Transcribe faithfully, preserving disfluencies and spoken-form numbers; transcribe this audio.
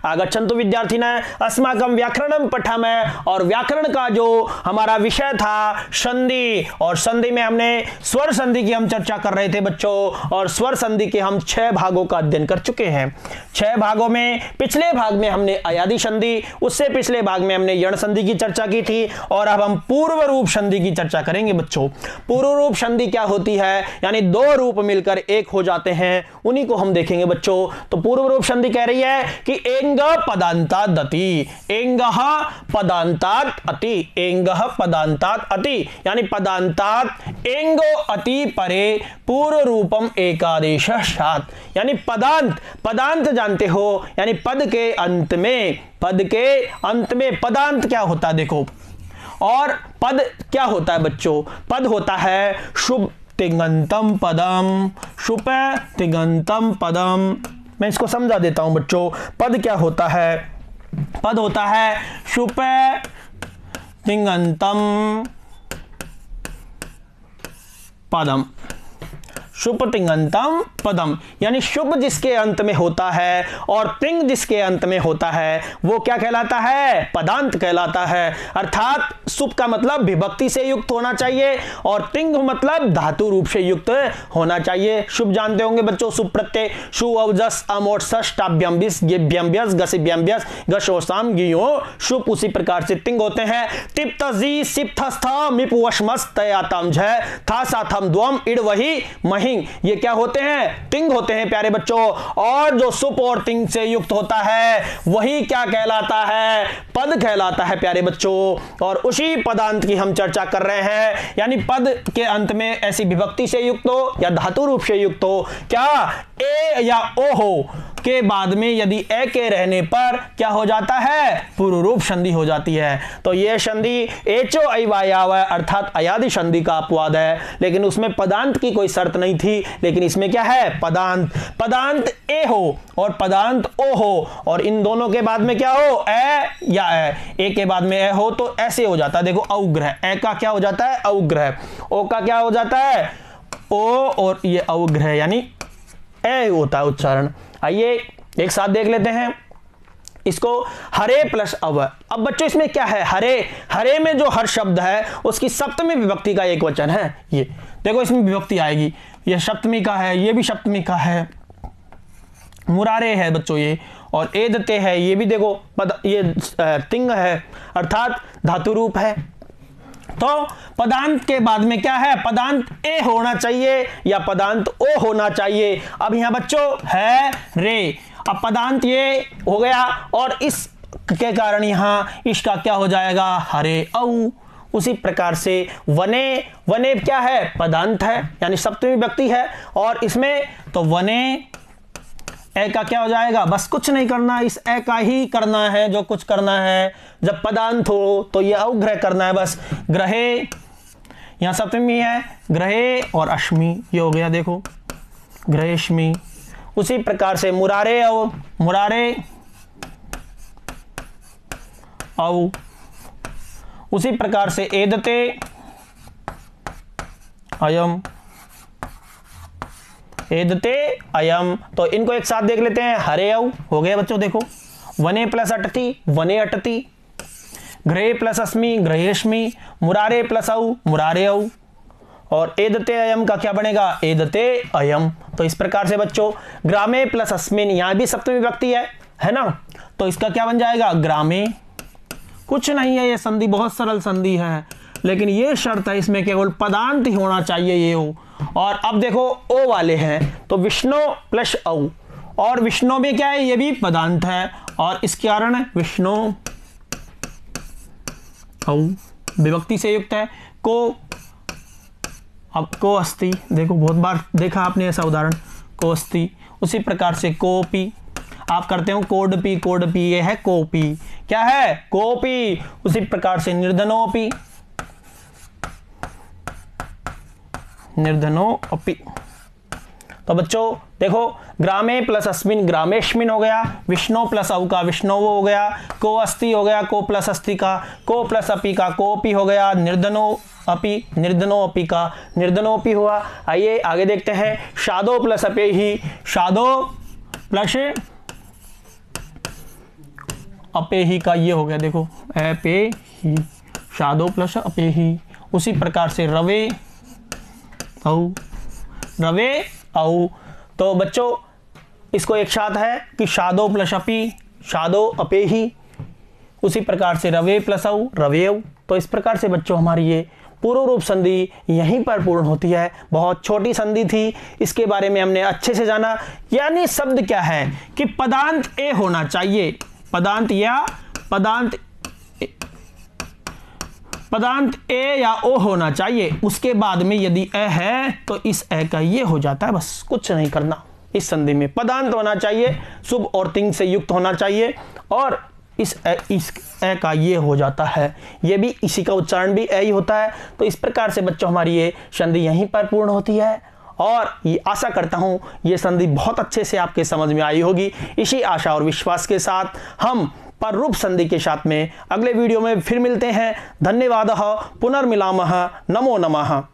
आगच्छन्तु विद्यार्थिनः अस्माकं व्याकरणं पठामः। और व्याकरण का जो हमारा विषय था संधि, और संधि में हमने स्वर संधि की हम चर्चा कर रहे थे बच्चों, और स्वर संधि के हम छह भागों का अध्ययन कर चुके हैं। छह भागों में पिछले भाग में हमने अयादि संधि, उससे पिछले भाग में हमने यण संधि की चर्चा की थी, और अब हम पूर्व रूप संधि की चर्चा करेंगे बच्चों। पूर्व रूप संधि क्या होती है, यानी दो रूप मिलकर एक हो जाते हैं, उन्हीं को हम देखेंगे बच्चों। तो पूर्व रूप संधि कह रही है कि एंग पदांतात अति, एंग पदांतात अति, एंग पदांतात अति, यानी पदांतात एंगो अति परे पूर्व रूपम एकादेश सात, यानी पदांत, पदांत जानते हो, यानी पद के अंत में, पद के अंत में पदांत क्या होता है देखो। और पद क्या होता है बच्चों, पद होता है शुभ तिङन्तम पदम, शुभ तिङन्तम पदम। मैं इसको समझा देता हूं बच्चों, पद क्या होता है, पद होता है शुभ तिङन्तम पदम, शुभ तिङन्तम पदम, यानी शुभ जिसके अंत में होता है और तिंग जिसके अंत में होता है वो क्या कहलाता है, पदांत कहलाता है। अर्थात शुभ का मतलब विभक्ति से युक्त होना चाहिए और तिंग मतलब धातु रूप से युक्त होना चाहिए। शुभ जानते होंगे बच्चों, शुभ प्रत्यय शु अवजस अमोट टाभ्यम बिस गेभ्यम व्यस गसिभ्यम व्यस गशोसाम गियो शुभ, उसी प्रकार से तिंग होते हैं तिप तजी सिप थस्थ मिप वशमस तयातम झ था साथम द्वम इड वही मही, ये क्या होते हैं, तिंग होते हैं प्यारे बच्चों। और जो सुप और तिंग से युक्त होता है वही क्या कहलाता है, पद कहलाता है प्यारे बच्चों। और उसी पदांत की हम चर्चा कर रहे हैं, यानी पद के अंत में ऐसी विभक्ति से युक्त हो या धातु रूप से युक्त हो, क्या ए या ओ हो के बाद में यदि ए के रहने पर क्या हो जाता है, पूर्व रूप संधि हो जाती है। तो यह संधि एचो अयवायाव अर्थात अयादि संधि का अपवाद है, लेकिन उसमें पदांत की कोई शर्त नहीं थी, लेकिन इसमें क्या है, पदांत, पदांत ए हो और पदांत ओ हो, और इन दोनों के बाद में क्या हो, ए या ए, ए के बाद में ए हो तो ऐसे हो जाता है देखो अवग्रह, ए का क्या हो जाता है अवग्रह, ओ का क्या हो जाता है ओ, और ये अवग्रह यानी ए होता है उच्चारण। आइए एक साथ देख लेते हैं इसको, हरे प्लस अव। अब बच्चों इसमें क्या है, हरे, हरे में जो हर शब्द है उसकी सप्तमी विभक्ति का एक वचन है। ये देखो इसमें विभक्ति आएगी, ये सप्तमी का है, ये भी सप्तमी का है, मुरारे है बच्चों ये, और एदते है, ये भी देखो पद, ये तिंग है अर्थात धातु रूप है। तो पदांत के बाद में क्या है, पदांत ए होना चाहिए या पदांत ओ होना चाहिए। अब यहां बच्चों है रे, अब पदांत ये हो गया और इस के कारण यहां इसका क्या हो जाएगा, हरे औ। उसी प्रकार से वने, वने क्या है, पदांत है यानी सप्तमी विभक्ति है, और इसमें तो वने ए का क्या हो जाएगा, बस कुछ नहीं करना, इस ए का ही करना है जो कुछ करना है। जब पदांत हो तो ये अवग्रह करना है बस। ग्रहे यहां सप्तमी है, ग्रहे और अश्मी ये हो गया देखो ग्रहेश्मी। उसी प्रकार से मुरारे औ, मुरारे औ। उसी प्रकार से एदते अयम, एदते अयम। तो इनको एक साथ देख लेते हैं, हरे औ हो गया बच्चों देखो, वने प्लस अटति वने अटति, ग्रहे प्लस अस्मि ग्रहेश्मि, मुरारे प्लस औ मुरारे औ, और एदते अयम का क्या बनेगा, एदते अयम। तो इस प्रकार से बच्चों ग्रामे प्लस अस्मिन, यहां भी सप्तमी विभक्ति है है ना, तो इसका क्या बन जाएगा, ग्रामे। कुछ नहीं है, ये संधि बहुत सरल संधि है, लेकिन ये शर्त है इसमें केवल पदांत ही होना चाहिए ये हो। और अब देखो ओ वाले हैं तो विष्णु प्लस औ, और विष्णु में क्या है, ये भी पदांत है और इस कारण विष्णु औ विभक्ति से युक्त है। को, अब को अस्ति, देखो बहुत बार देखा आपने ऐसा उदाहरण, को अस्ति। उसी प्रकार से कोपी, आप करते हो कोड पी, कोड पी, ये है कोपी, क्या है, कोपी। उसी प्रकार से निर्धनोपी, निर्धनो अपि। तो बच्चों देखो ग्रामे प्लस अस्मिन ग्रामेश्मिन हो गया, विष्णु प्लस औ का विष्णु हो गया, को अस्ति हो गया, को प्लस अस्ति का, को प्लस अपि का कोपी हो गया, निर्धनो अपि निर्धनो अपि का निर्धनोपि हुआ। आइए आगे देखते हैं, शादो प्लस अपे ही, शादो प्लस अपेही का ये हो गया, देखो अपे ही, शादो प्लस अपे ही। उसी प्रकार से रवे औ, रवे औ। तो बच्चों इसको एक साथ है कि शादो प्लस अपी, शादो अपे ही। उसी प्रकार से रवे प्लस औ, रवे औ। तो इस प्रकार से बच्चों हमारी ये पूर्व रूप संधि यहीं पर पूर्ण होती है। बहुत छोटी संधि थी, इसके बारे में हमने अच्छे से जाना। यानी शब्द क्या है कि पदांत ए होना चाहिए, पदांत या पदांत पदांत ए या ओ होना चाहिए। उसके बाद में यदि ए है तो इस ए का ये हो जाता है, बस कुछ नहीं करना। इस संधि में पदांत होना चाहिए, शुभ और तिंग से युक्त होना चाहिए, और इस ए, इस ए का ये हो जाता है, ये भी इसी का उच्चारण भी ए ही होता है। तो इस प्रकार से बच्चों हमारी ये संधि यहीं पर पूर्ण होती है, और ये आशा करता हूँ ये संधि बहुत अच्छे से आपके समझ में आई होगी। इसी आशा और विश्वास के साथ हम पर रूप संधि के साथ में अगले वीडियो में फिर मिलते हैं। धन्यवाद। पुनर्मिलामः। नमो नमः।